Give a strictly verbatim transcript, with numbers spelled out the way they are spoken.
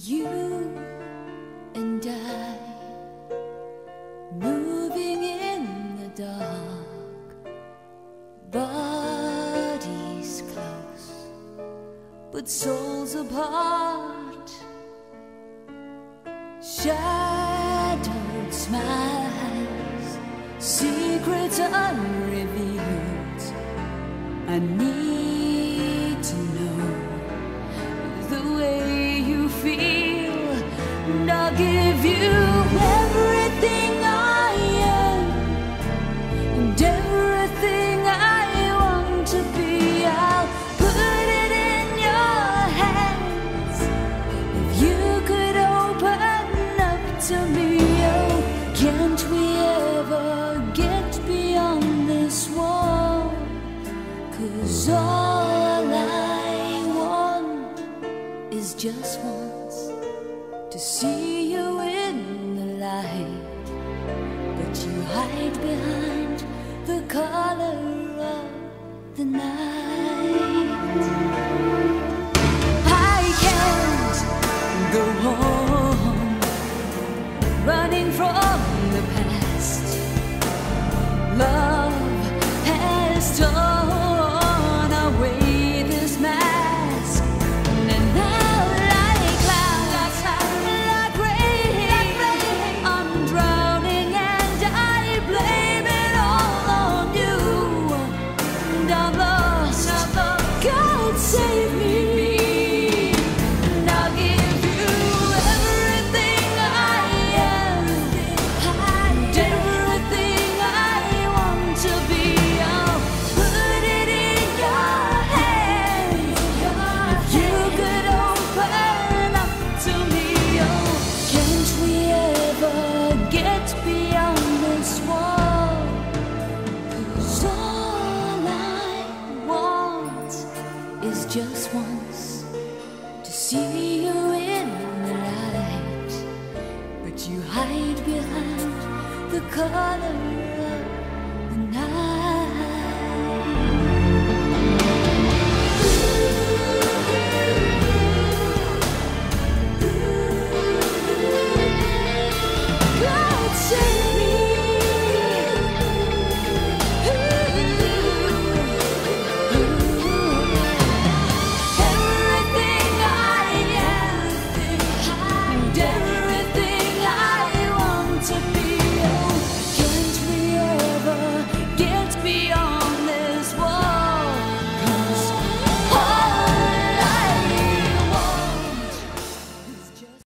You and I, moving in the dark, bodies close, but souls apart. Shadowed smiles, secrets unrevealed. I need to know the way you feel, and I'll give you everything I am and everything I want to be. I'll put it in your hands. If you could open up to me, oh, can't we ever get beyond this wall? 'Cause all I want is just once to see you in the light, but you hide behind the color of the night. I can't go home, running from the past. Love has torn away this mask, and now like clouds, like rain, I'm drowning and I blame it all on you. And I'm lost, God save me. And I'll give you everything I am and everything I want to be. I'll put it in your hands. If you could open up to me, oh, can't we ever get beyond this wall? 'Cause all I want is just once to see you in the light, but you hide behind the color